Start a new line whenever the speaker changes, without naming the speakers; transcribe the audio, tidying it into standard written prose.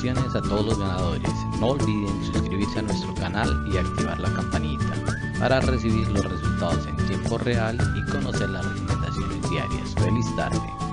felicitaciones a todos los ganadores. No olviden suscribirse a nuestro canal y activar la campanita para recibir los resultados en tiempo real y conocer las recomendaciones diarias. ¡Feliz tarde!